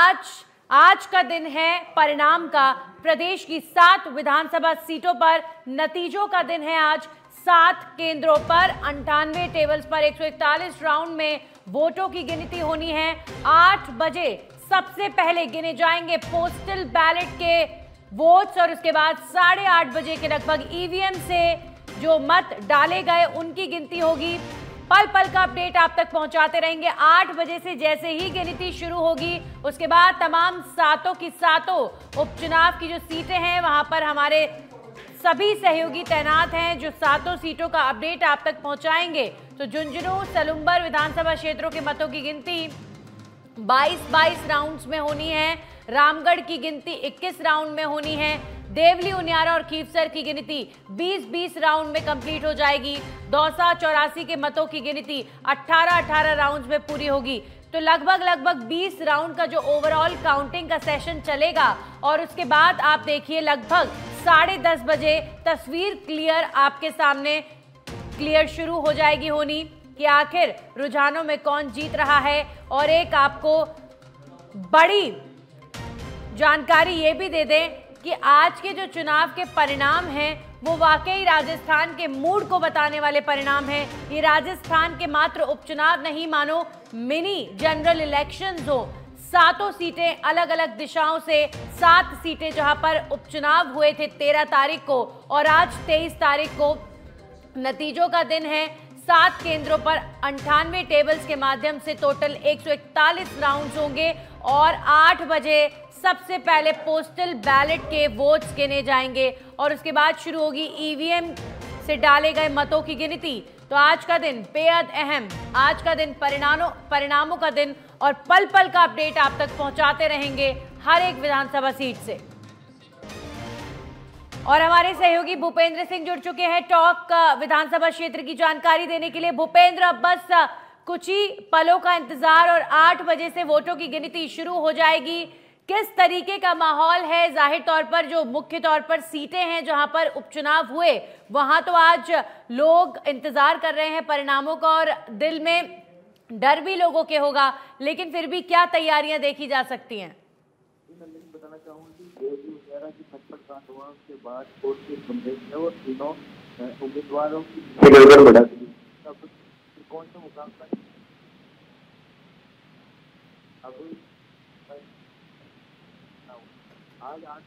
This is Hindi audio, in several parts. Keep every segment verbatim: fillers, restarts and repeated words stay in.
आज आज का दिन है परिणाम का। प्रदेश की सात विधानसभा सीटों पर नतीजों का दिन है आज। सात केंद्रों पर अंठानवे टेबल्स पर एक सौ इकतालीस राउंड में वोटों की गिनती होनी है। आठ बजे सबसे पहले गिने जाएंगे पोस्टल बैलेट के वोट्स और उसके बाद साढ़े आठ बजे के लगभग ईवीएम से जो मत डाले गए उनकी गिनती होगी। पल पल का अपडेट आप तक पहुंचाते रहेंगे। आठ बजे से जैसे ही गिनती शुरू होगी उसके बाद तमाम सातों की सातों उपचुनाव की जो सीटें हैं वहां पर हमारे सभी सहयोगी तैनात हैं जो सातों सीटों का अपडेट आप तक पहुंचाएंगे। तो झुंझुनू सलुंबर विधानसभा क्षेत्रों के मतों की गिनती बाईस बाईस राउंड्स में होनी है। रामगढ़ की गिनती इक्कीस राउंड में होनी है। देवली उनियारा और खीवसर की गिनती बीस बीस राउंड में कंप्लीट हो जाएगी। दौसा चौरासी के मतों की गिनती अठारह अठारह राउंड्स में पूरी होगी। तो लगभग लगभग बीस राउंड का जो ओवरऑल काउंटिंग का सेशन चलेगा और उसके बाद आप देखिए लगभग साढ़े दस बजे तस्वीर क्लियर आपके सामने क्लियर शुरू हो जाएगी होनी कि आखिर रुझानों में कौन जीत रहा है। और एक आपको बड़ी जानकारी ये भी दे दें कि आज के जो चुनाव के परिणाम हैं वो वाकई राजस्थान के मूड को बताने वाले परिणाम हैं। ये राजस्थान के मात्र उपचुनाव नहीं मानो मिनी जनरल इलेक्शंस हो। सातों सीटें अलग अलग दिशाओं से, सात सीटें जहां पर उपचुनाव हुए थे तेरह तारीख को और आज तेईस तारीख को नतीजों का दिन है। सात केंद्रों पर अंठानवे टेबल्स के माध्यम से टोटल एक सौ इकतालीस राउंड्स होंगे और आठ बजे सबसे पहले पोस्टल बैलेट के वोट्स गिने जाएंगे और उसके बाद शुरू होगी ईवीएम से डाले गए मतों की गिनती। तो आज का दिन बेहद अहम, आज का दिन परिणामों परिणामों का दिन और पल पल का अपडेट आप तक पहुंचाते रहेंगे हर एक विधानसभा सीट से। और हमारे सहयोगी भूपेंद्र सिंह जुड़ चुके हैं टॉक विधानसभा क्षेत्र की जानकारी देने के लिए। भूपेंद्र, अब बस कुछ ही पलों का इंतजार और आठ बजे से वोटों की गिनती शुरू हो जाएगी। किस तरीके का माहौल है? जाहिर तौर पर जो मुख्य तौर पर सीटें हैं जहां पर उपचुनाव हुए वहां तो आज लोग इंतजार कर रहे हैं परिणामों का और दिल में डर भी लोगों के होगा, लेकिन फिर भी क्या तैयारियां देखी जा सकती हैं? बताना चाहूँगा कि देवली उनियारा की छप्पन कांडवाओं के बाद कोर्ट के बंदेज और तीनों उम्मीदवारों की बढ़ा दी। अब कौन सा मुकाबला अब आज आज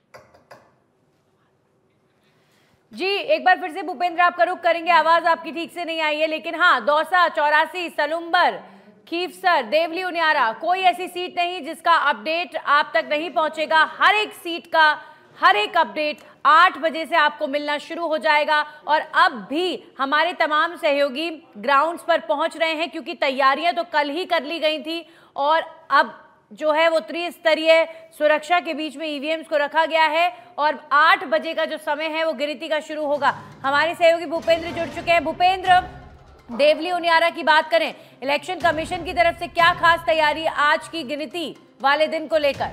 जी एक बार फिर से भूपेंद्र आपका रुख करेंगे, आवाज आपकी ठीक से नहीं आई है। लेकिन हाँ, दौसा चौरासी सलुंबर खीवसर देवली उनियारा कोई ऐसी सीट नहीं जिसका अपडेट आप तक नहीं पहुंचेगा। हर एक सीट का हर एक अपडेट आठ बजे से आपको मिलना शुरू हो जाएगा। और अब भी हमारे तमाम सहयोगी ग्राउंड्स पर पहुंच रहे हैं क्योंकि तैयारियां तो कल ही कर ली गई थी और अब जो है वो त्रिस्तरीय सुरक्षा के बीच में ईवीएम्स को रखा गया है और आठ बजे का जो समय है वो गिनती का शुरू होगा। हमारे सहयोगी भूपेंद्र जुड़ चुके हैं। भूपेंद्र, देवली उनियारा की बात करें, इलेक्शन कमीशन की तरफ से क्या खास तैयारी आज की गिनती वाले दिन को लेकर?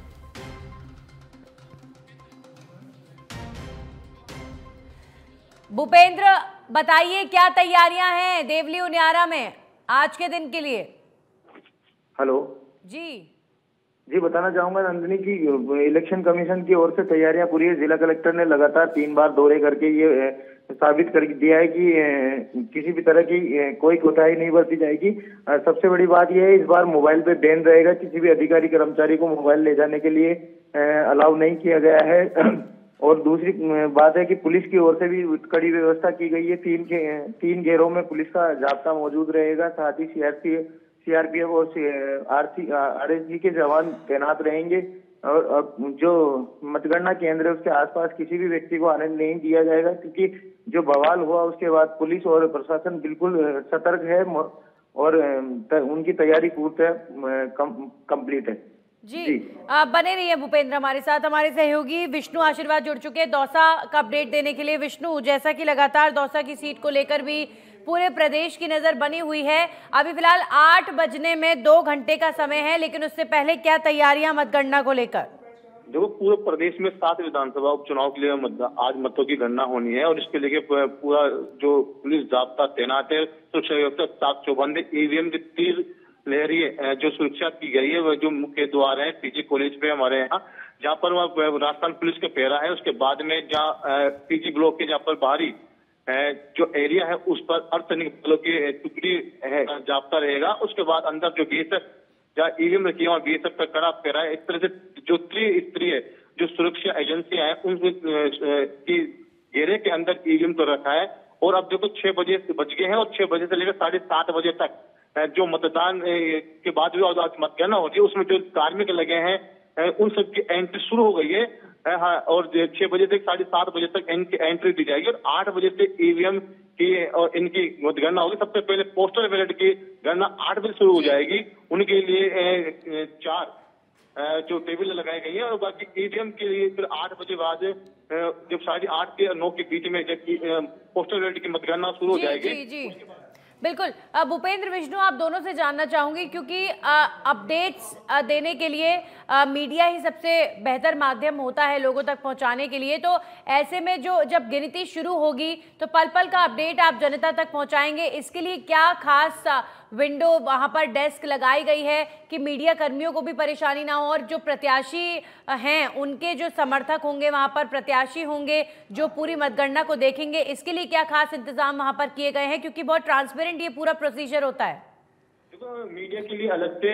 भूपेंद्र बताइए क्या तैयारियां हैं देवली उनियारा में आज के दिन के लिए? हेलो जी जी बताना चाहूंगा नंदिनी की इलेक्शन कमीशन की ओर से तैयारियां पूरी है। जिला कलेक्टर ने लगातार तीन बार दौरे करके ये साबित कर दिया है कि किसी भी तरह की कोई कोताही नहीं बरती जाएगी। सबसे बड़ी बात यह है इस बार मोबाइल पे बैन रहेगा। किसी भी अधिकारी कर्मचारी को मोबाइल ले जाने के लिए अलाउ नहीं किया गया है। और दूसरी बात है कि पुलिस की ओर से भी कड़ी व्यवस्था की गई है। तीन तीन घेरों में पुलिस का जाब्ता मौजूद रहेगा। साथ ही सीआरपी सीआरपीएफ और आरसी आरएसजी के जवान तैनात रहेंगे और जो मतगणना केंद्र है उसके आसपास किसी भी व्यक्ति को आने नहीं दिया जाएगा क्योंकि जो बवाल हुआ उसके बाद पुलिस और प्रशासन बिल्कुल सतर्क है और उनकी तैयारी पूर्णतः कंप्लीट है। जी, जी। आप बने रहिए भूपेंद्र हमारे साथ। हमारे सहयोगी विष्णु आशीर्वाद जुड़ चुके हैं दौसा का अपडेट देने के लिए। विष्णु, जैसा कि लगातार दौसा की सीट को लेकर भी पूरे प्रदेश की नजर बनी हुई है, अभी फिलहाल आठ बजने में दो घंटे का समय है, लेकिन उससे पहले क्या तैयारियां मतगणना को लेकर? देखो, पूरे प्रदेश में सात विधानसभा उपचुनाव के लिए आज मतों की गणना होनी है और इसके लिए पूरा जो पुलिस जाब्ता तैनात है, सुरक्षा व्यवस्था चाक चौबंद, ईवीएम की तीर लहरिए जो सुरक्षा की गई है, वो जो मुख्य द्वार है पीजी कॉलेज पे हमारे यहाँ, जहाँ पर वह राजस्थान पुलिस का पहरा है। उसके बाद में जहाँ पीजी ब्लॉक के जहाँ पर बाहरी जो एरिया है उस पर अर्धसैनिक बलों की टुकड़ी है, जाप्ता रहेगा। उसके बाद अंदर जो बीएसएफ जहाँ ईवीएम रखी है वहाँ बीएसएफ का कड़ा पहरा है। इस तरह से जो त्रिस्तरीय जो सुरक्षा एजेंसियां हैं उन की घेरे के अंदर ईवीएम तो रखा है। और अब देखो छह बजे बज गए हैं और छह बजे से लेकर साढ़े सात बजे तक जो मतदान के बाद भी मतगणना होती है उसमें जो कार्मिक लगे हैं उन सबकी एंट्री शुरू हो गई है। हाँ, और छह बजे से साढ़े सात बजे तक इनकी एंट्री दी जाएगी और आठ बजे से ईवीएम की और इनकी मतगणना होगी। सबसे पहले पोस्टल बैलेट की गणना आठ बजे शुरू हो जाएगी। उनके लिए चार जो टेबल लगाई गई है और बाकी ईवीएम के लिए फिर आठ बजे बाद जब साढ़े आठ के नौ के बीच में जब पोस्टल बैलेट की मतगणना शुरू हो जाएगी। जी, जी, जी। बिल्कुल। भूपेंद्र, विष्णु, आप दोनों से जानना चाहूंगी क्योंकि अपडेट्स देने के लिए आ, मीडिया ही सबसे बेहतर माध्यम होता है लोगों तक पहुंचाने के लिए। तो ऐसे में जो जब गिनती शुरू होगी तो पल पल का अपडेट आप जनता तक पहुंचाएंगे, इसके लिए क्या खास विंडो वहां पर डेस्क लगाई गई है कि मीडिया कर्मियों को भी परेशानी ना हो और जो प्रत्याशी हैं उनके जो समर्थक होंगे वहां पर प्रत्याशी होंगे जो पूरी मतगणना को देखेंगे, इसके लिए क्या खास इंतजाम वहां पर किए गए हैं? क्योंकि बहुत ट्रांसपेरेंट ये पूरा प्रोसीजर होता है। देखो, मीडिया के लिए अलग से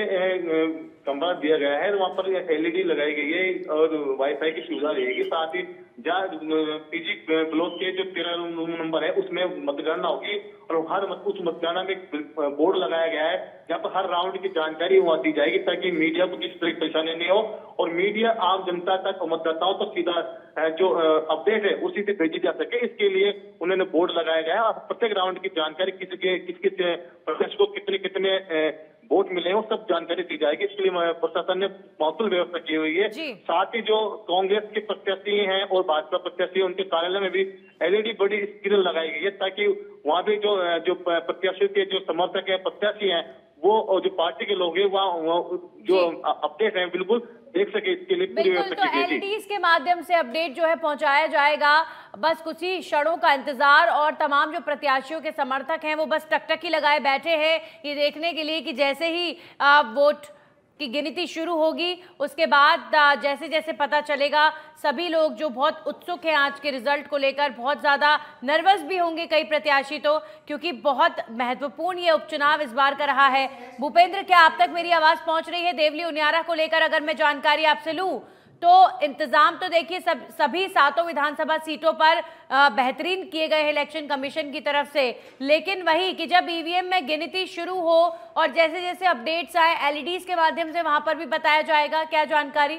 कमरा दिया गया है, वहाँ पर एलईडी लगाई गई है और वाईफाई की सुविधा रहेगी। साथ ही जहाँ पीजी ब्लॉक के जो तेरह रूम नंबर है उसमें मतगणना होगी और हर मत, उस मतगणना में बोर्ड लगाया गया है जहाँ पर हर राउंड की जानकारी वहाँ दी जाएगी ताकि मीडिया को किसी तरह की परेशानी नहीं हो और मीडिया आम जनता तक और मतदाताओं तक सीधा जो अपडेट है उसी से भेजी जा सके। इसके लिए उन्होंने बोर्ड लगाया गया है और प्रत्येक राउंड की जानकारी किस किस किस प्रत्याशी को कितने कितने वोट मिले हैं वो सब जानकारी दी जाएगी। इसके लिए प्रशासन ने मौसम व्यवस्था की हुई है। साथ ही जो कांग्रेस के प्रत्याशी हैं और भाजपा प्रत्याशी हैं उनके कार्यालय में भी एलईडी बड़ी स्क्रीन लगाई गई है ताकि वहाँ भी जो जो प्रत्याशी के जो समर्थक है प्रत्याशी हैं वो जो पार्टी के लोग हैं वहाँ जो अपडेट है बिल्कुल देख सके। इसके लिए पूरी व्यवस्था की गई है। एलईडीज के माध्यम से अपडेट जो है पहुंचाया जाएगा। बस कुछ ही क्षणों का इंतजार और तमाम जो प्रत्याशियों के समर्थक हैं वो बस टकटकी लगाए बैठे हैं ये देखने के लिए कि जैसे ही आ, वोट की गिनती शुरू होगी उसके बाद जैसे जैसे पता चलेगा सभी लोग जो बहुत उत्सुक हैं आज के रिजल्ट को लेकर, बहुत ज़्यादा नर्वस भी होंगे कई प्रत्याशी तो, क्योंकि बहुत महत्वपूर्ण ये उपचुनाव इस बार का रहा है। भूपेंद्र, क्या आप तक मेरी आवाज़ पहुंच रही है? देवली उनियारा को लेकर अगर मैं जानकारी आपसे लूँ तो इंतजाम तो देखिए सब सभी सातों विधानसभा सीटों पर बेहतरीन किए गए इलेक्शन कमीशन की तरफ से, लेकिन वही कि जब ईवीएम में गिनती शुरू हो और जैसे जैसे अपडेट्स आए एलईडीज के माध्यम से वहां पर भी बताया जाएगा, क्या जानकारी?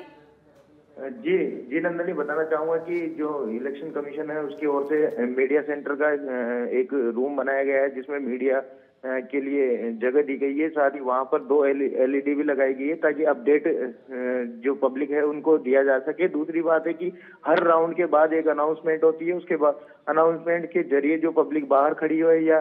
जी जी नंदनी, बताना चाहूंगा कि जो इलेक्शन कमीशन है उसकी ओर से मीडिया सेंटर का एक रूम बनाया गया है जिसमें मीडिया के लिए जगह दी गई है। साथ ही वहां पर दो एलईडी भी लगाई गई है ताकि अपडेट जो पब्लिक है उनको दिया जा सके। दूसरी बात है कि हर राउंड के बाद एक अनाउंसमेंट होती है, उसके बाद अनाउंसमेंट के जरिए जो पब्लिक बाहर खड़ी हो या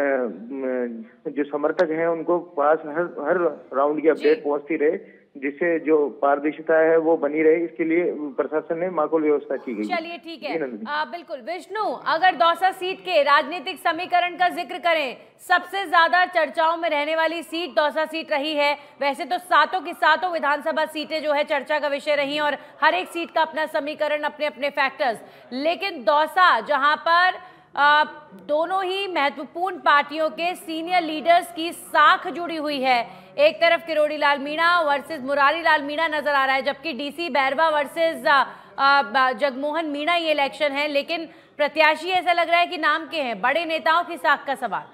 जो समर्थक हैं उनको पास हर हर राउंड की अपडेट पहुंचती रहे जिससे जो पारदर्शिता है वो बनी रहे। इसके लिए प्रशासन ने माकूल व्यवस्था की गई। चलिए ठीक है, आ, बिल्कुल। विष्णु, अगर दौसा सीट के राजनीतिक समीकरण का जिक्र करें, सबसे ज्यादा चर्चाओं में रहने वाली सीट दौसा सीट रही है। वैसे तो सातों की सातों विधानसभा सीटें जो है चर्चा का विषय रही और हर एक सीट का अपना समीकरण, अपने अपने फैक्टर्स, लेकिन दौसा जहां पर आ, दोनों ही महत्वपूर्ण पार्टियों के सीनियर लीडर्स की साख जुड़ी हुई है। एक तरफ किरोड़ी लाल मीणा वर्सेस मुरारी लाल मीणा नजर आ रहा है, जबकि डीसी बैरवा वर्सेस जगमोहन मीणा ये इलेक्शन है, लेकिन प्रत्याशी ऐसा लग रहा है कि नाम के हैं, बड़े नेताओं की साख का सवाल।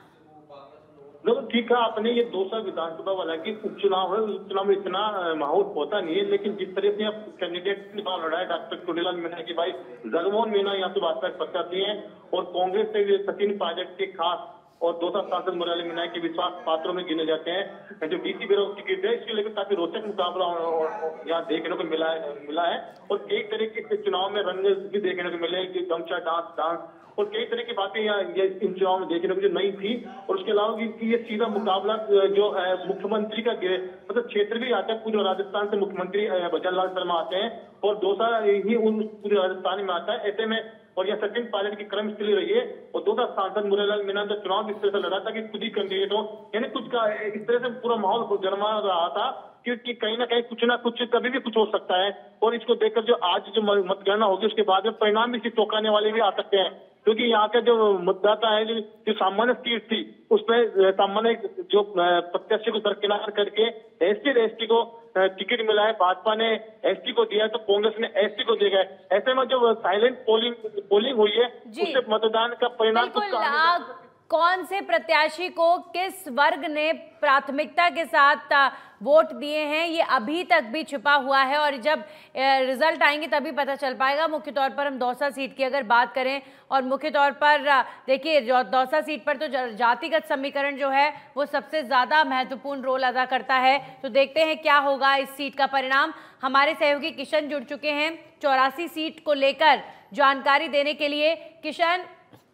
ठीक है, आपने ये दौसा विधानसभा वाला की उपचुनाव है, उपचुनाव में इतना माहौल होता नहीं है, लेकिन जिस तरह से आप कैंडिडेट चुनाव लड़ा है डॉक्टर किरोड़ीलाल मीणा की भाई जगमोहन मीणा यहाँ से भाजपा प्रत्याशी हैं और कांग्रेस से सचिन पायलट के खास और दौसा सांसद मुरारी मीणा के विश्वास पात्रों में गिने जाते हैं। जो डीसी बैरवा टिकट है इसके लेकर काफी रोचक मुकाबला यहाँ देखने को मिला है मिला है और कई तरह के चुनाव में रंग भी देखने को मिले, गमछा डांस डांस और कई तरह की बातें यहाँ इन चुनाव में देखने को जो नहीं थी। और उसके अलावा कि ये सीधा मुकाबला जो मुख्यमंत्री का मतलब क्षेत्र भी आता है, पूरे राजस्थान से मुख्यमंत्री भजन लाल शर्मा आते हैं और दौसा ही उन पूरे राजस्थान में आता है। ऐसे में और यह सचिन पायलट की क्रमस्थली रही है। और दूसरा सांसद मुरारीलाल मीणा तो चुनाव इस तरह से लड़ा था कि खुद ही कैंडिडेट हो, यानी कुछ का इस तरह से पूरा माहौल गरमा रहा था क्योंकि कहीं ना कहीं कुछ ना कुछ कभी भी कुछ हो सकता है। और इसको देखकर जो आज जो मतगणना होगी उसके बाद में परिणाम भी सिर्फ चौंकाने वाले भी आ सकते हैं, क्योंकि यहाँ का जो मतदाता है जो, जो सामान्य सीट थी उसमें सामान्य जो प्रत्याशी को दरकिनार करके एसटी एसटी को टिकट मिला है, भाजपा ने एसटी को दिया है तो कांग्रेस ने एसटी को दिया है। ऐसे में जो साइलेंट पोलिंग पोलिंग हुई है उससे मतदान का परिणाम कुछ कौन से प्रत्याशी को किस वर्ग ने प्राथमिकता के साथ वोट दिए हैं ये अभी तक भी छिपा हुआ है और जब रिजल्ट आएंगे तभी पता चल पाएगा। मुख्य तौर पर हम दौसा सीट की अगर बात करें और मुख्य तौर पर देखिए दौसा सीट पर तो जातिगत समीकरण जो है वो सबसे ज़्यादा महत्वपूर्ण रोल अदा करता है। तो देखते हैं क्या होगा इस सीट का परिणाम। हमारे सहयोगी किशन जुड़ चुके हैं चौरासी सीट को लेकर जानकारी देने के लिए। किशन,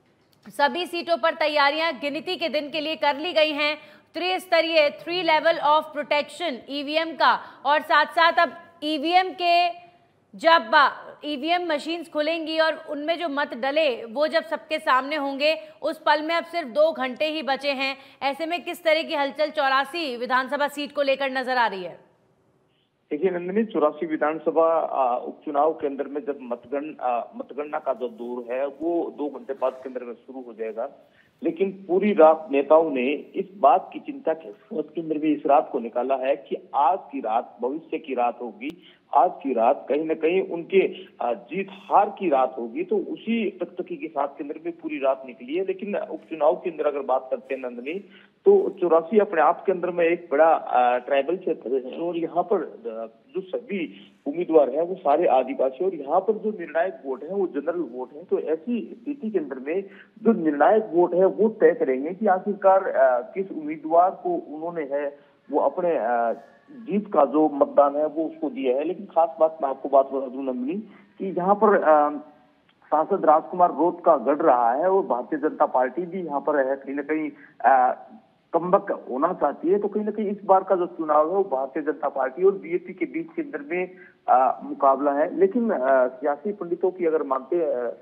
सभी सीटों पर तैयारियां गिनती के दिन के लिए कर ली गई हैं, त्रिस्तरीय three level of protection EVM का, और साथ साथ अब ईवीएम के जब ईवीएम मशीन्स खुलेंगी और उनमें जो मत डले वो जब सबके सामने होंगे उस पल में अब सिर्फ दो घंटे ही बचे हैं। ऐसे में किस तरह की हलचल चौरासी विधानसभा सीट को लेकर नजर आ रही है? देखिए नंदिनी, चौरासी विधानसभा उपचुनाव के अंदर में जब मतगण मतगणना का जो दौर है वो दो घंटे बाद के अंदर में शुरू हो जाएगा, लेकिन पूरी रात नेताओं ने इस बात की चिंता के उसके अंदर भी इस रात को निकाला है कि आज की रात भविष्य की रात होगी, आज की रात कहीं ना कहीं उनके जीत हार की रात होगी। तो उसी तकतकी के साथ के अंदर में पूरी रात निकली है। लेकिन उपचुनाव के अंदर अगर बात करते हैं नंदनी, तो चौरासी अपने आप के अंदर में एक बड़ा ट्राइबल क्षेत्र है और यहाँ पर जो सभी उम्मीदवार हैं वो सारे आदिवासी, और यहाँ पर जो निर्णायक वोट है वो जनरल वोट है। तो ऐसी स्थिति के अंदर में जो निर्णायक वोट है वो तय करेंगे कि आखिरकार किस उम्मीदवार को उन्होंने है वो अपने जीत का जो मतदान है वो उसको दिया है। लेकिन खास बात मैं आपको बात बता दूं नंदिनी कि यहाँ पर सांसद राजकुमार रोत का गढ़ रहा है और भारतीय जनता पार्टी भी यहाँ पर है कहीं ना कहीं कमबक होना चाहती है। तो कहीं ना कहीं इस बार का जो चुनाव है वो भारतीय जनता पार्टी और बीजेपी के बीच के अंदर में आ, मुकाबला है। लेकिन सियासी पंडितों की अगर मानते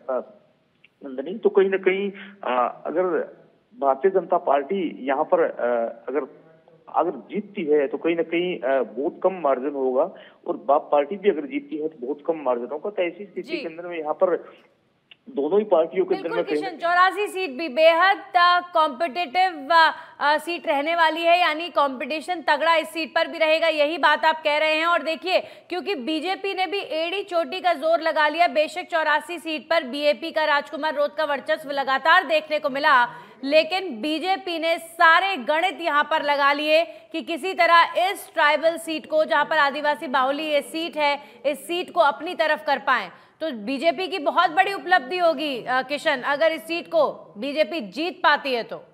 नंदनी तो कहीं ना कहीं आ, अगर भारतीय जनता पार्टी यहाँ पर आ, अगर अगर जीतती है तो कहीं ना कहीं बहुत कम मार्जिन होगा, और बाप पार्टी भी अगर जीतती है तो बहुत कम मार्जिन होगा। तो ऐसी स्थिति के अंदर में यहाँ पर दोनों ही पार्टियों के अंदर में चौरासी सीट भी बेहद कॉम्पिटिटिव सीट रहने वाली है, यानी कंपटीशन तगड़ा इस सीट पर भी रहेगा, यही बात आप कह रहे हैं। और देखिए क्योंकि बीजेपी ने भी एड़ी चोटी का जोर लगा लिया, बेशक चौरासी सीट पर बीएपी का राजकुमार रोत का वर्चस्व लगातार देखने को मिला, लेकिन बीजेपी ने सारे गणित यहां पर लगा लिए कि किसी तरह इस ट्राइबल सीट को, जहां पर आदिवासी बाहुली ये सीट है, इस सीट को अपनी तरफ कर पाएं। तो बीजेपी की बहुत बड़ी उपलब्धि होगी किशन अगर इस सीट को बीजेपी जीत पाती है तो।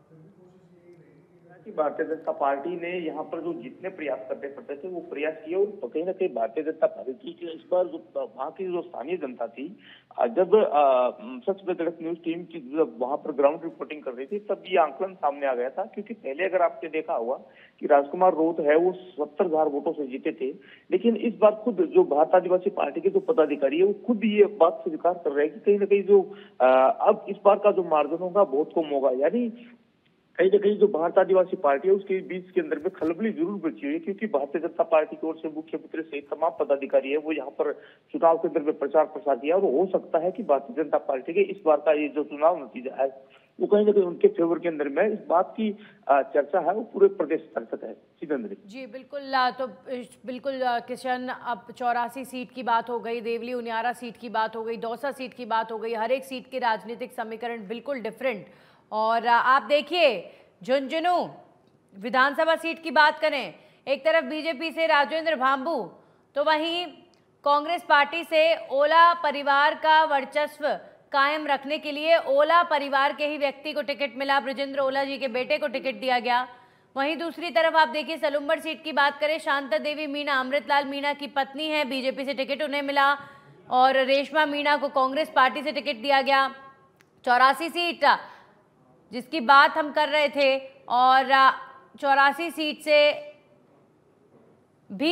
भारतीय जनता पार्टी ने यहाँ पर जो जितने प्रयास करते पड़ते थे वो प्रयास किए, और कहीं ना कहीं भारतीय जनता पार्टी की इस बार जो वहाँ की जो स्थानीय जनता थी, जब सच में धड़क न्यूज टीम की जब वहाँ पर ग्राउंड रिपोर्टिंग कर रही थी तब ये आंकलन सामने आ गया था। क्योंकि पहले अगर आपने देखा होगा कि राजकुमार रोत है वो सत्तर हजार वोटों से जीते थे, लेकिन इस बार खुद जो भारत आदिवासी पार्टी के जो पदाधिकारी है वो खुद ये बात स्वीकार कर रहे हैं कि कहीं ना कहीं जो अब इस बार का जो मार्जिन होगा बहुत कम होगा। यानी कहीं ना कहीं जो भारत आदिवासी पार्टी है उसके बीच के अंदर में खलबली जरूर बची हुई है, क्योंकि भारतीय जनता पार्टी की ओर से मुख्यमंत्री सहित तमाम पदाधिकारी है वो यहाँ पर चुनाव के अंदर में प्रचार प्रसार किया, और हो सकता है कि भारतीय जनता पार्टी के इस बार का ये जो चुनाव नतीजा है वो कहीं ना कहीं उनके फेवर के अंदर में इस बात की चर्चा है वो पूरे प्रदेश स्तर तक है। जी बिल्कुल, तो बिल्कुल किशन, अब चौरासी सीट की बात हो गई, देवली उनियारा सीट की बात हो गई, दौसा सीट की बात हो गई, हर एक सीट के राजनीतिक समीकरण बिल्कुल डिफरेंट। और आप देखिए झुंझुनू विधानसभा सीट की बात करें, एक तरफ बीजेपी से राजेंद्र भांबू तो वहीं कांग्रेस पार्टी से ओला परिवार का वर्चस्व कायम रखने के लिए ओला परिवार के ही व्यक्ति को टिकट मिला, ब्रजेंद्र ओला जी के बेटे को टिकट दिया गया। वहीं दूसरी तरफ आप देखिए सलुम्बर सीट की बात करें, शांता देवी मीणा अमृतलाल मीणा की पत्नी है, बीजेपी से टिकट उन्हें मिला, और रेशमा मीणा को कांग्रेस पार्टी से टिकट दिया गया। चौरासी सीट जिसकी बात हम कर रहे थे, और चौरासी सीट से भी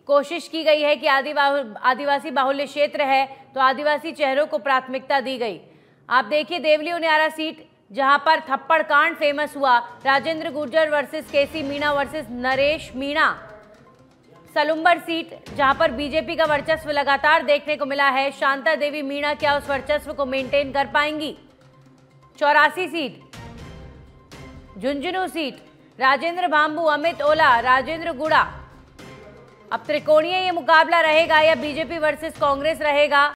कोशिश की गई है कि आदिवा आदिवासी बाहुल्य क्षेत्र है तो आदिवासी चेहरों को प्राथमिकता दी गई। आप देखिए देवली उनियारा सीट जहां पर थप्पड़ कांड फेमस हुआ, Rajendra Gurjar versus KC Meena versus Naresh Meena. Salumbar seat जहां पर बीजेपी का वर्चस्व लगातार देखने को मिला है, शांता देवी मीणा क्या उस वर्चस्व को मेंटेन कर पाएंगी। चौरासी सीट झुंझुनू सीट, राजेंद्र भांबू, अमित ओला, राजेंद्र गुड़ा। अब त्रिकोणीय ये मुकाबला रहेगा या बीजेपी वर्सेस कांग्रेस रहेगा।